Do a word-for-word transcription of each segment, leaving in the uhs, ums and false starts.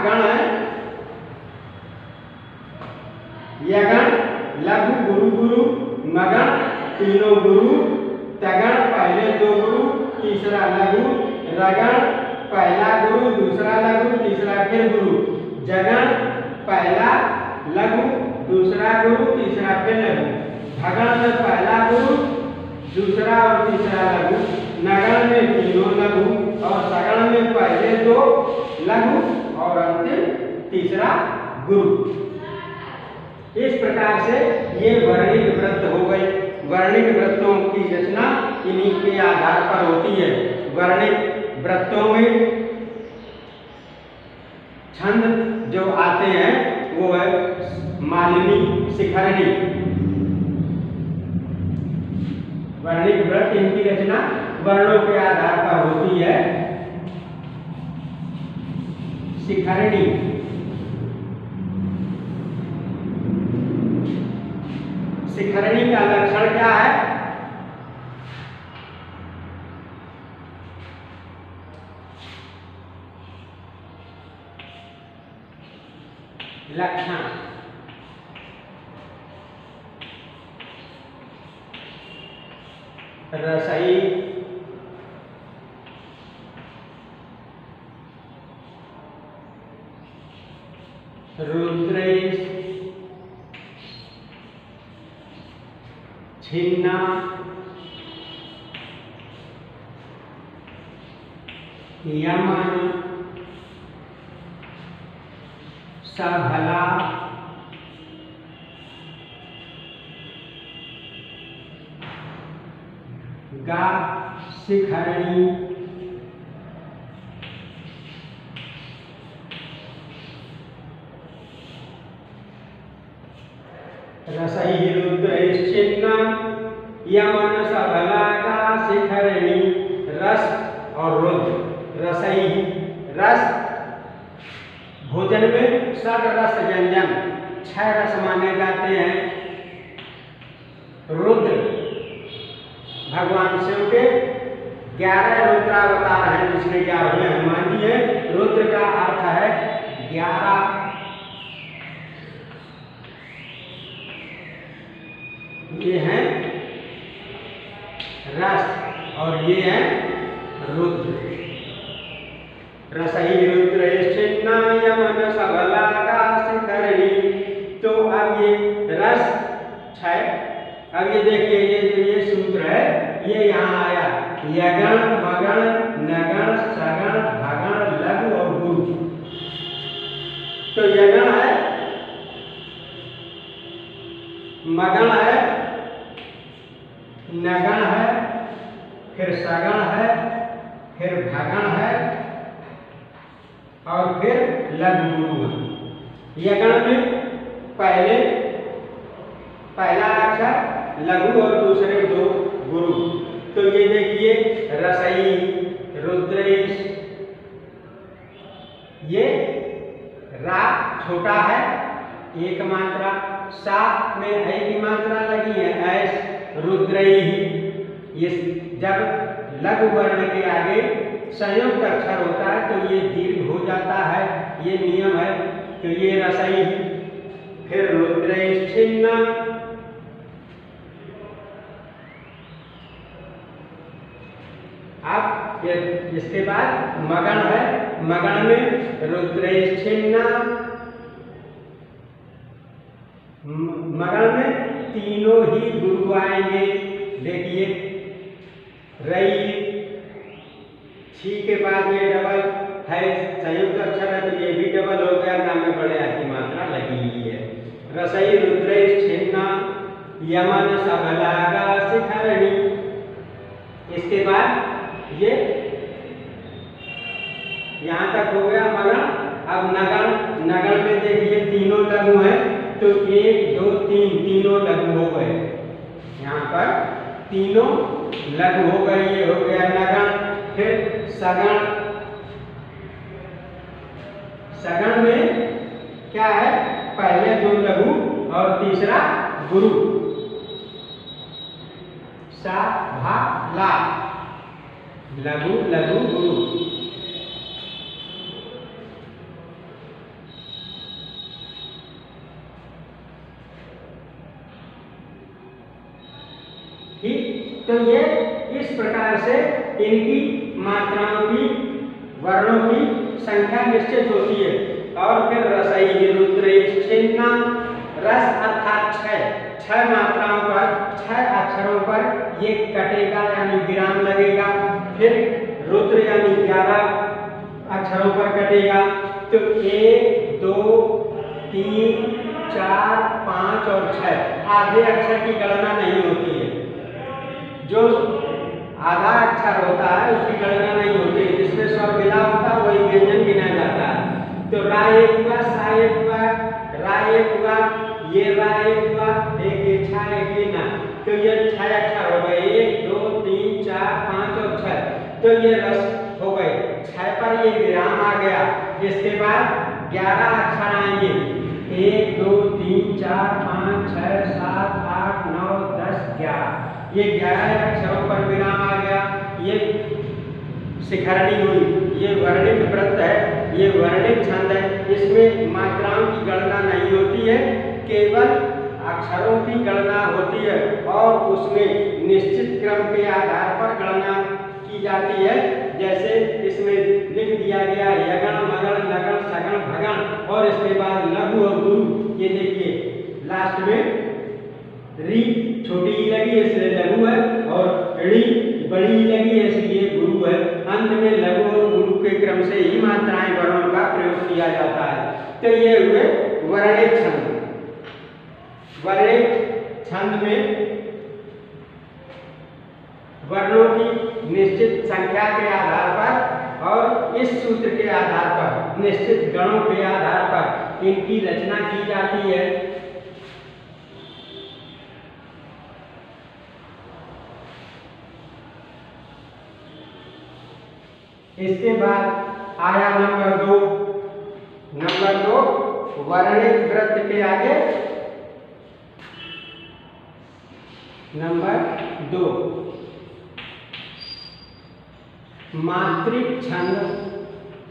गण है, यगण, लघु, गुरु गुरु, मगण तीनों गुरु, तगण पहले दो गुरु, तीसरा लघु, रगण पहला गुरु, दूसरा लघु, तीसरा फिर गुरु, जगण पहला लघु, दूसरा गुरु, तीसरा फिर लघु, भगण में पहला गुरु, दूसरा और तीसरा लघु, नगण में तीनों लघु और सगण में पहले दो लघु और अंतिम तीसरा गुरु। इस प्रकार से ये वर्णिक वृत्त हो गए। वर्णिक वृत्तों की रचना इन्हीं के आधार पर होती है। वर्णिक वृत्तों में छंद जो आते हैं वो है मालिनी, शिखरणी। वर्णिक वृत्त इनकी रचना वर्णों के आधार पर होती है। शिखरणी, शिखरणी का लक्षण क्या है? लक्षण रसई, रुद्रेश, छिन्ना, यमन, सबला, गा, शिखरणी, रसई, रुद्रेश, छिन्ना, यमन, सबला, गा, शिखरणी। रस और रुद्र। रसई रस, भोजन में षड रस व्यंजन छह रस माने जाते हैं। रुद्र भगवान शिव के ग्यारह रुद्रावतार हैं, जिसके ग्यारहवें हनुमान जी हैं। रुद्र का अर्थ है ग्यारह। ये हैं रस और ये हैं रुद्र। रसई, रुद्र, छिन्ना, यमन, सबला, गा, शिखरणी। तो अब ये रस छह। अब ये देखिए, ये जो ये सूत्र है ये यहाँ आया, यगण, मगण, नगण, सगण, भगण, लघु और गुरु। तो यगण है, मगण है, नगण है, फिर सगण है, फिर भगण है और फिर लघु गुरु है। यगण में पहले पहला अक्षर लघु और दूसरे दो गुरु। तो ये देखिए, रसई, रुद्रेश, ये रा छोटा है, एक मात्रा, सा में ऐ की मात्रा लगी है, ऐस, रुद्रई। ये जब लघु वर्ण के आगे संयुक्त अक्षर होता है तो ये दीर्घ हो जाता है, ये नियम है। तो ये रसई, फिर रुद्रेश, छिन्ना, अब इसके बाद मगण है। मगण में रुद्रेश, छिन्ना, मगण में तीनों ही गुरु आएंगे। देखिए, रई, छी के बाद ये डबल है, संयुक्त अक्षर है तो ये भी डबल हो गया, नाम में बड़े की मात्रा लगी हुई है। रसई, रुद्रेश, छिन्ना, यमन, सबला, गा, शिखरणी। इसके बाद ये यहाँ तक हो गया मगण। अब नगण, नगण में देखिए तीनों लघु हैं, तो एक, दो, तीन, तीनों लघु हो गए। यहाँ पर तीनों लघु हो गए, ये हो गया नगण। फिर सगण, सगण में क्या है? पहले दो लघु और तीसरा गुरु। सा, भा, ला, लघु, लघु, गुरु। ठीक। तो ये इस प्रकार से इनकी मात्राओं की वर्णों की संख्या निश्चित होती है। और फिर रसई रुद्र चिन्ह रस अर्थात छह छह मात्राओं पर छह अक्षरों पर ये कटेगा यानी विराम लगेगा। फिर रुद्र यानी ग्यारह अक्षरों पर कटेगा। तो एक दो तीन चार पाँच और छह आधे अक्षर की गणना नहीं होती है। जो आधा अक्षर होता है उसकी गणना नहीं होती है। जिसमें स्वर मिला होता है वही व्यंजन गिना जाता है। तो रा एक हुआ, सा एक हुआ, रा एक हुआ, ये रा एक हुआ, एक ये छा एक ये ना। तो ये छह अक्षर हो गए, एक दो तीन चार पाँच और छह। तो ये रस हो गए। छह पर ये विराम आ गया। इसके बाद ग्यारह अक्षर आएंगे, एक दो तीन चार पाँच छः सात आठ नौ दस ग्यारह। ये ग्यारह अक्षरों पर विराम आ गया। ये शिखरणी हुई। ये वर्णिक वृत्त है, ये वर्णिक छंद है। इसमें मात्राओं की गणना नहीं होती है, केवल अक्षरों की गणना होती है और उसमें निश्चित क्रम के आधार पर गणना की जाती है। जैसे इसमें लिख दिया गया यगण मगण लगन सगण भगण और इसके बाद लघु और गुरु। ये देखिए लास्ट में री छोटी ई लगी इसलिए लघु है और ड़ी बड़ी ई लगी है इसलिए गुरु है। अंत में लघु और गुरु के क्रम से ही मात्राएं वर्णों का प्रयोग किया जाता है। तो ये हुए वर्णिक छंद। वर्णिक छंद में वर्णों की निश्चित संख्या के आधार पर और इस सूत्र के आधार पर निश्चित गणों के आधार पर इनकी रचना की जाती है। इसके बाद आया नंबर दो। नंबर दो वर्णिक वृत्त के आगे नंबर दो मात्रिक छंद।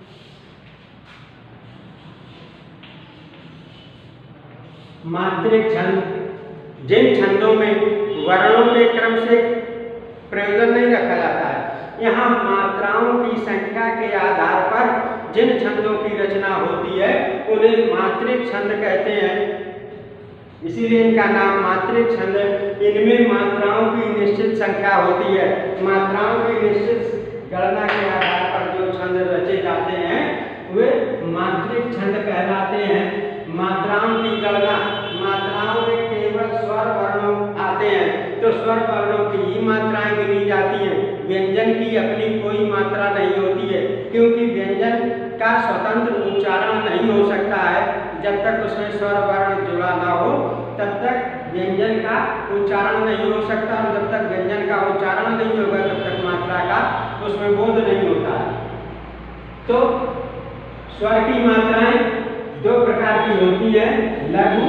मात्रिक छंद जिन छंदों में वर्णों के क्रम से प्रयोजन नहीं रखा जाता है। यहाँ मात्राओं की संख्या के आधार पर जिन छंदों की रचना होती है उन्हें मात्रिक छंद कहते हैं। इसीलिए इनका नाम मात्रिक छंद है। इनमें मात्राओं की निश्चित संख्या होती है। मात्राओं की निश्चित गणना के आधार पर जो छंद रचे जाते हैं वे मात्रिक छंद कहलाते हैं। मात्राओं की गणना मात्राओं में केवल स्वर वर्णों आते हैं तो स्वर वर्णों की ही मात्राएं गिनी जाती हैं। व्यंजन की अपनी कोई मात्रा नहीं होती है, क्योंकि व्यंजन का स्वतंत्र उच्चारण नहीं हो सकता है। जब तक उसमें स्वर वर्ण जुड़ा ना हो तब तक व्यंजन का उच्चारण नहीं हो सकता और जब तक व्यंजन का उच्चारण नहीं होगा तब तक मात्रा का उसमें बोध नहीं होता है। तो स्वर की मात्राएं दो प्रकार की होती है, लघु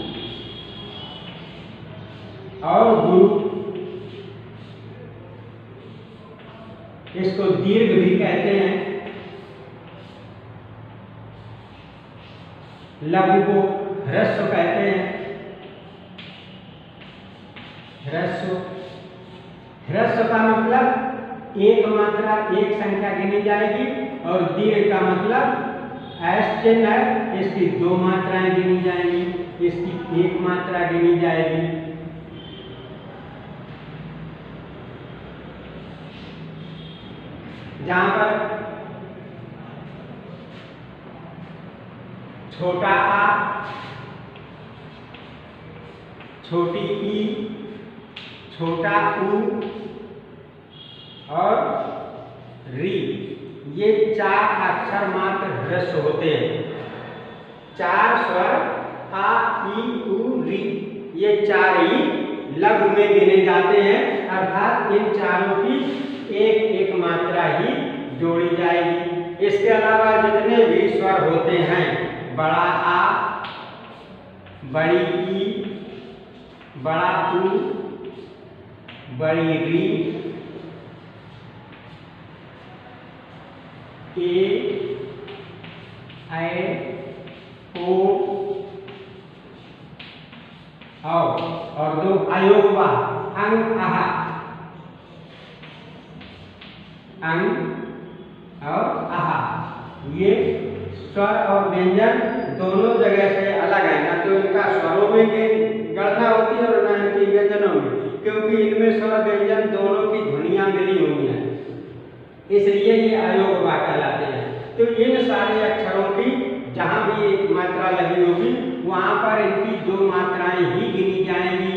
और गुरु। इसको दीर्घ भी कहते हैं। लघु को ह्रस्व कहते हैं। ह्रस्व ह्रस्व का मतलब एक मात्रा एक संख्या गिनी जाएगी और दीर्घ का मतलब ऐस चिन्ह है, इसकी दो मात्राएं गिनी जाएंगी, इसकी एक मात्रा गिनी जाएगी। जहां पर छोटा आ, छोटी ई, छोटा ऊ और री, ये चार अक्षर मात्र ह्रस्व होते हैं। चार स्वर आ ई उ री, ये चार ही लघु में गिने जाते हैं, अर्थात इन चारों की एक एक मात्रा ही जोड़ी जाएगी। इसके अलावा जितने भी स्वर होते हैं, बड़ा आ, बड़ी ई, बड़ा ऊ, बड़ी री, ए, ऐ, ओ और, और दो अयोगवा। अंग आहा, अंग और आहा, ये स्वर और व्यंजन दोनों जगह से अलग है। ना तो इनका स्वरों में गणना होती है और ना इनकी व्यंजनों में, क्योंकि इनमें स्वर व्यंजन दोनों की ध्वनियां मिली हुई हैं, इसलिए ये अयोग्य कहलाते हैं। तो इन सारे अक्षरों की जहाँ भी एक मात्रा लगी होगी वहां पर इनकी दो मात्राएं ही गिनी जाएंगी।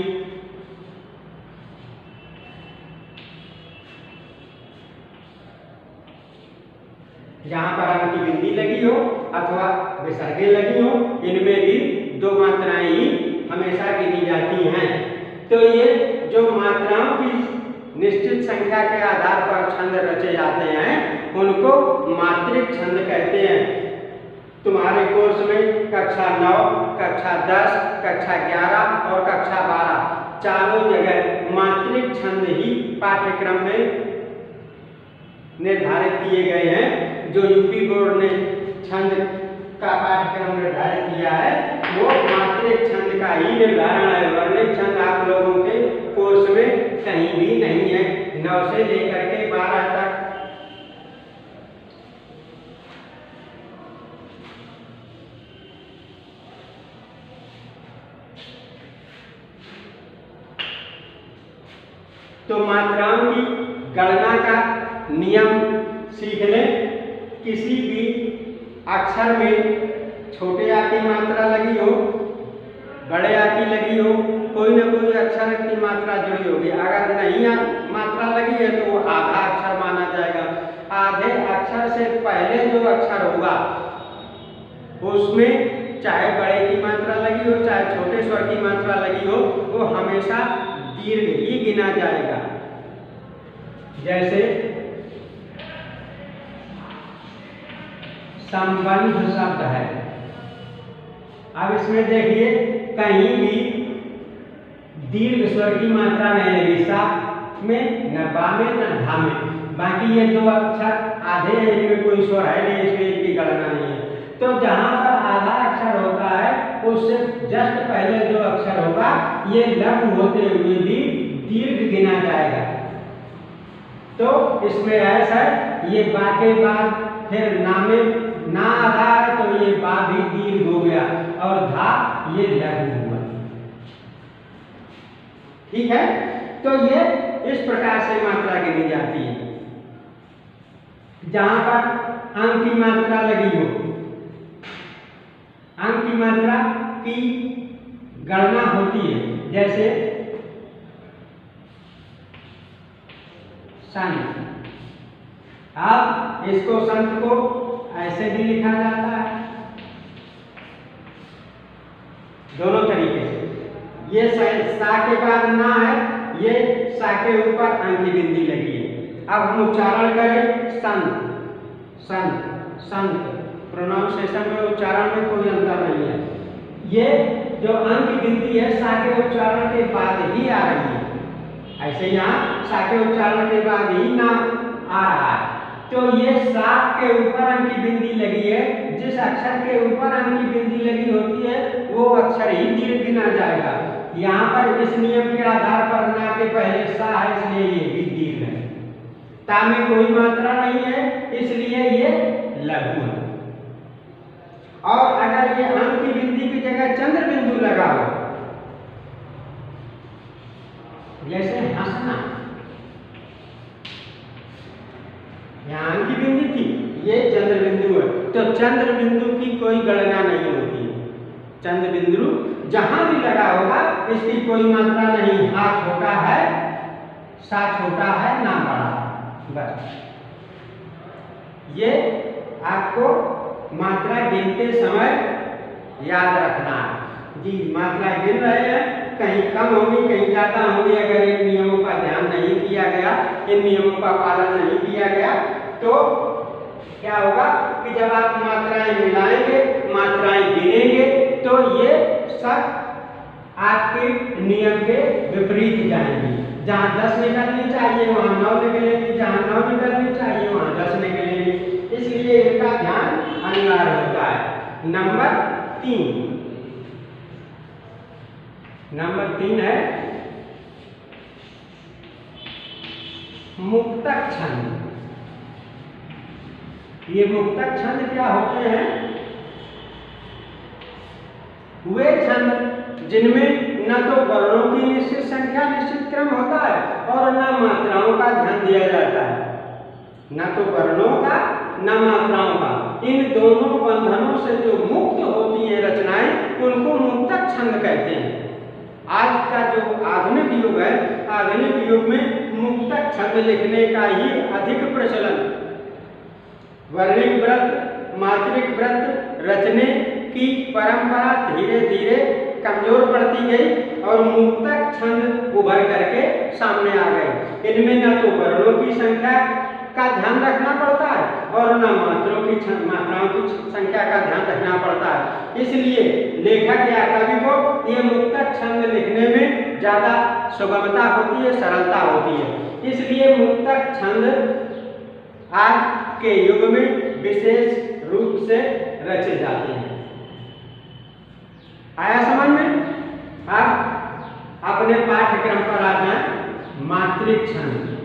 जहां पर अंक की बिंदी लगी हो अथवा विसर्गे लगी हो, इनमें भी दो मात्राएं ही हमेशा गिनी जाती हैं। तो ये जो मात्राओं की निश्चित संख्या के आधार पर छंद रचे जाते हैं उनको मात्रिक छंद कहते हैं। तुम्हारे कोर्स में कक्षा नौ, कक्षा दस, कक्षा ग्यारह और कक्षा बारह चारों जगह मात्रिक छंद ही पाठ्यक्रम में निर्धारित किए गए हैं। जो यूपी बोर्ड ने छंद का पाठ्यक्रम निर्धारित किया है वो मात्रिक छंद का ही निर्धारण है। वर्णिक छंद आप लोगों के कोर्स में कहीं भी नहीं है। नौ से लेकर के बारह तक तो मात्राओं की गणना का नियम सीख लें। किसी भी अक्षर में छोटे आ की मात्रा लगी हो, बड़े आ की लगी हो, कोई ना कोई अक्षर की मात्रा जुड़ी होगी। अगर नहीं मात्रा लगी है तो वो आधा अक्षर माना जाएगा। आधे अक्षर से पहले जो अक्षर होगा उसमें चाहे बड़े की मात्रा लगी हो चाहे छोटे स्वर की मात्रा लगी हो वो हमेशा दीर्घ ही गिना जाएगा। जैसे संबंध शब्द है। अब इसमें देखिए कहीं भी दीर्घ स्वर की मात्रा नहीं लगी, सा में न बा में न धा में। बाकी ये दो अक्षर आधे हैं, इनमें कोई स्वर है नहीं इसलिए इनकी गणना नहीं है। तो जहां पर आधा अक्षर होता है उससे जस्ट पहले जो अक्षर होगा ये लघु होते हुए भी दीर्घ गिना जाएगा। तो इसमें ऐसा है ये बा के बाद फिर ना में ना आधा है तो ये बा भी दीर्घ हो गया और धा ये लघु हुआ। ठीक है, तो ये इस प्रकार से मात्रा गिनी जाती है। जहां पर अंक की मात्रा लगी हो, अंक की मात्रा की गणना होती है। जैसे संत, अब इसको संत को ऐसे भी लिखा जाता है दोनों तरीके से। ये सा के बाद ना है, ये सा के ऊपर अंक की बिंदी लगी है। अब हम उच्चारण करें संत, संत, संत। प्रोनाउंसिएशन में उच्चारण में कोई अंतर नहीं है। ये जो अंक की बिंदी है सा के उच्चारण के बाद ही आ रही है। ऐसे यहाँ सा के उच्चारण के बाद ही ना आ रहा है। तो ये सा के ऊपर अंक की बिंदी लगी है। जिस अक्षर के ऊपर अंक की बिंदी लगी होती है वो अक्षर ही दीर्घ गिना जाएगा। यहाँ पर इस नियम के आधार पर ना के पहले सा है इसलिए ये भी दीर्घ है। ता में कोई मात्रा नहीं है इसलिए ये लघु है। और अगर ये अंक की बिंदी की जगह चंद्र बिंदु लगा हो, जैसे हंसना, यहाँ अंक की बिंदी थी, ये चंद्र बिंदु है, तो चंद्र बिंदु की कोई गणना नहीं होती। चंद्र बिंदु जहां भी लगा होगा इसकी कोई मात्रा नहीं। हा छोटा है, सा छोटा है, ना बड़ा, बस। ये आपको मात्रा गिनते समय याद रखना है। जी मात्रा गिन रहे हैं, कहीं कम होगी कहीं ज्यादा होगी। अगर इन नियमों का ध्यान नहीं किया गया, इन नियमों का पालन नहीं किया गया तो क्या होगा कि जब आप मात्राएं मिलाएंगे, मात्राएं गिनेंगे तो ये सब आपके नियम के विपरीत जाएंगी। जहां दस निकलनी चाहिए वहां नौ निकलेगी, जहां नौ निकलनी चाहिए वहां दस निकलेगी। इसलिए इनका ध्यान अनिवार्य होता है। नंबर तीन, नंबर तीन है मुक्तक छंद। ये मुक्तक छंद क्या होते हैं? वे छंद जिनमें न तो वर्णों की निश्चित संख्या निश्चित क्रम होता है और न मात्राओं का ध्यान दिया जाता है। न तो वर्णों का न मात्राओं का, इन दोनों बंधनों से जो मुक्त होती हैं रचनाएं, उनको मुक्तक छंद कहते हैं। आज का जो आधुनिक युग है, आधुनिक युग में मुक्तक छंद लिखने का ही अधिक प्रचलन। वर्णिक व्रत, मात्रिक व्रत रचने की परंपरा धीरे धीरे कमजोर पड़ती गई और मुक्तक छंद उभर करके सामने आ गए। इनमें न तो वर्णों की संख्या का ध्यान रखना पड़ता है और न मात्राओं की मात्राओं की संख्या का ध्यान रखना पड़ता है। इसलिए लेखक या कवि को ये मुक्तक छंद लिखने में ज्यादा सुगमता होती है, सरलता होती है। इसलिए मुक्तक छंद आज के युग में विशेष रूप से रचे जाते हैं। आया समझ में? अब अपने पाठ्यक्रम पर आ जाए। मात्रिक छंद।